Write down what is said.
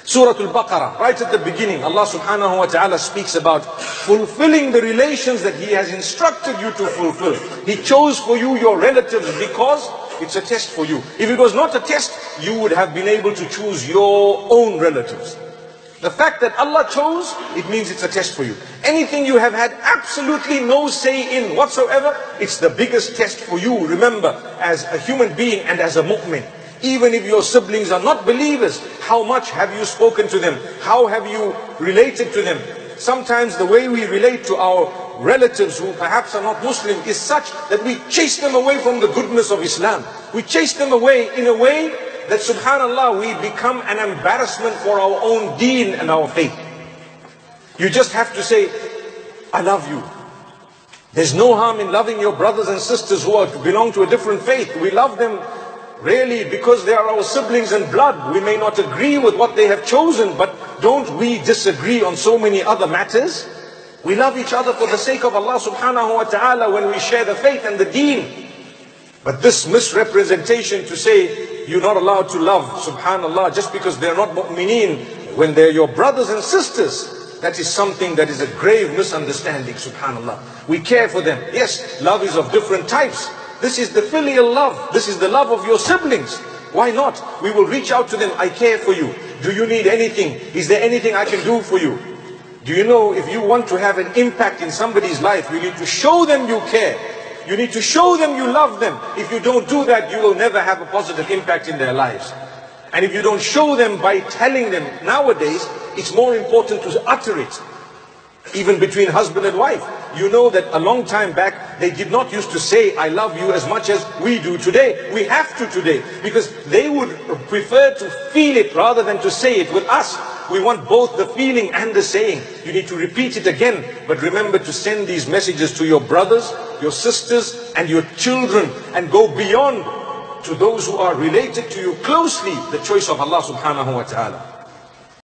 Surah Al-Baqarah, right at the beginning, Allah subhanahu wa ta'ala speaks about fulfilling the relations that He has instructed you to fulfill. He chose for you your relatives because it's a test for you. If it was not a test, you would have been able to choose your own relatives. The fact that Allah chose, it means it's a test for you. Anything you have had absolutely no say in whatsoever, it's the biggest test for you. Remember, as a human being and as a mu'min, even if your siblings are not believers, how much have you spoken to them? How have you related to them? Sometimes the way we relate to our relatives who perhaps are not Muslim is such that we chase them away from the goodness of Islam. We chase them away in a way that subhanallah, we become an embarrassment for our own deen and our faith. You just have to say, I love you. There's no harm in loving your brothers and sisters who belong to a different faith. We love them really because they are our siblings in blood. We may not agree with what they have chosen, but don't we disagree on so many other matters? We love each other for the sake of Allah subhanahu wa ta'ala when we share the faith and the deen. But this misrepresentation to say you're not allowed to love, subhanallah, just because they're not mu'mineen, when they're your brothers and sisters, that is something that is a grave misunderstanding, subhanallah. We care for them. Yes, love is of different types. This is the filial love. This is the love of your siblings. Why not? We will reach out to them. I care for you. Do you need anything? Is there anything I can do for you? Do you know, if you want to have an impact in somebody's life, you need to show them you care. You need to show them you love them. If you don't do that, you will never have a positive impact in their lives. And if you don't show them by telling them, nowadays, it's more important to utter it. Even between husband and wife. You know that a long time back, they did not used to say, I love you as much as we do today. We have to today. Because they would prefer to feel it rather than to say it. With us, we want both the feeling and the saying. You need to repeat it again. But remember to send these messages to your brothers, your sisters, and your children. And go beyond to those who are related to you closely. The choice of Allah subhanahu wa ta'ala.